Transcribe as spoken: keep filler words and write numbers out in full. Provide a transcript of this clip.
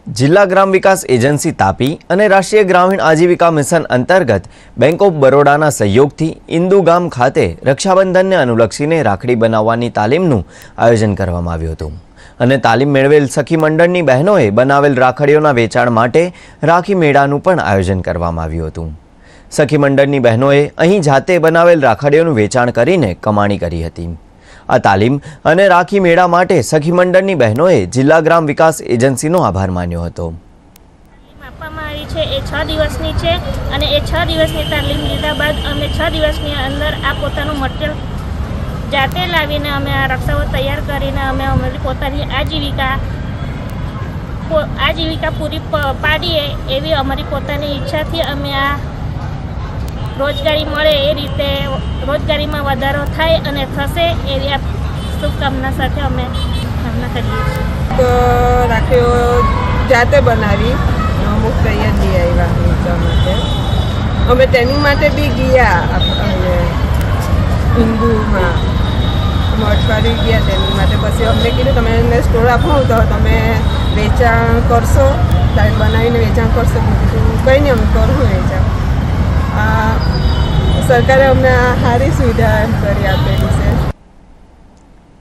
जिला ग्राम विकास एजेंसी तापी અને રાષ્ટ્રીય ગ્રામીણ આજીવિકા મિશન અંતર્ગત બેંક ઓફ બરોડાના સહયોગથી ઇન્દુ ગામ ખાતે રક્ષાબંધનને અનુલક્ષીને રાખડી બનાવવાની તાલીમનું આયોજન કરવામાં આવ્યું હતું અને તાલીમ મેળવેલ સખી મંડળની બહેનોએ બનાવેલ રાખડીઓના વેચાણ માટે રાખી મેળાનું પણ આયોજન કરવામાં આવ્યું હતું। સખી મંડળની બહેનોએ અહીં જાતે બનાવેલ રાખડીઓનું વેચાણ કરીને કમાણી કરી હતી। आ तालीम અને રાખી મેળા માટે સખી મંડળની બહેનોએ જિલ્લા ગ્રામ વિકાસ એજન્સીનો આભાર માન્યો હતો। આપવામાં આવી છે એ છ દિવસની છે અને એ છ દિવસની તાલીમ લીધા બાદ અમે છ દિવસની અંદર આ પોતાનું મટીરિયલ જાતે લાવીને અમે આ રક્ષાઓ તૈયાર કરીને અમે અમારી પોતાની આજીવિકા આજીવિકા પૂરી પાડીએ એવી અમારી પોતાની ઈચ્છાથી અમે આ रोजगारी मळे ए रीते रोजगारी में वधारो थाय अने थशे एवी शुभकामना साथे अमे कामना करीए छीए। तो राखीओ जाते बनावी अमुक तैयार लई आव्या वेचवा माटे अमे ट्रेनिंग माटे बी गया हिंदू में अमे अठवाडिये गया ट्रेनिंग माटे पछी अમને कीधुं तमे एने स्टोर आपो तो तमे वेचाण करशो तारीख बनावीने वेचाण करशो कई नहीं अमे करशुं वेचाण सरकारे अમને આ સારી સુવિધા કરી આપેલી છે।